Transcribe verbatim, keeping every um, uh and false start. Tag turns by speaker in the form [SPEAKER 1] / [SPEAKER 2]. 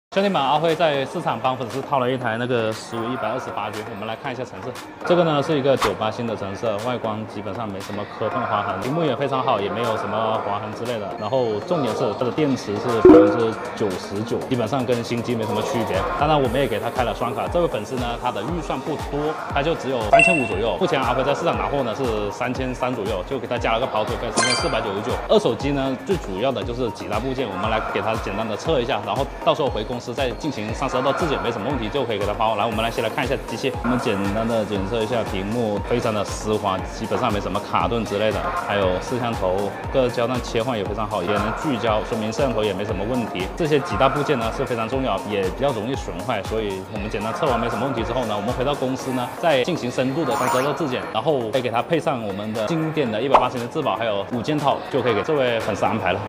[SPEAKER 1] 兄弟们，阿辉在市场帮粉丝套了一台那个十五一百二十八 G， 我们来看一下成色。这个呢是一个九八新的成色，外观基本上没什么磕碰划痕，屏幕也非常好，也没有什么划痕之类的。然后重点是它的电池是百分之九十九，基本上跟新机没什么区别。当然我们也给他开了双卡。这位粉丝呢，他的预算不多，他就只有三千五左右。目前阿辉在市场拿货呢是三千三左右，就给他加了个跑腿费三千四百九十九。二手机呢最主要的就是几大部件，我们来给他简单的测一下，然后到时候回公司再进行上色到质检，没什么问题就可以给它包。来，我们来先来看一下机器，我们简单的检测一下屏幕，非常的丝滑，基本上没什么卡顿之类的。还有摄像头各焦段切换也非常好，也能聚焦，说明摄像头也没什么问题。这些几大部件呢是非常重要，也比较容易损坏，所以我们简单测完没什么问题之后呢，我们回到公司呢再进行深度的上色到质检，然后再给它配上我们的经典的一百八十的质保，还有五件套，就可以给这位粉丝安排了。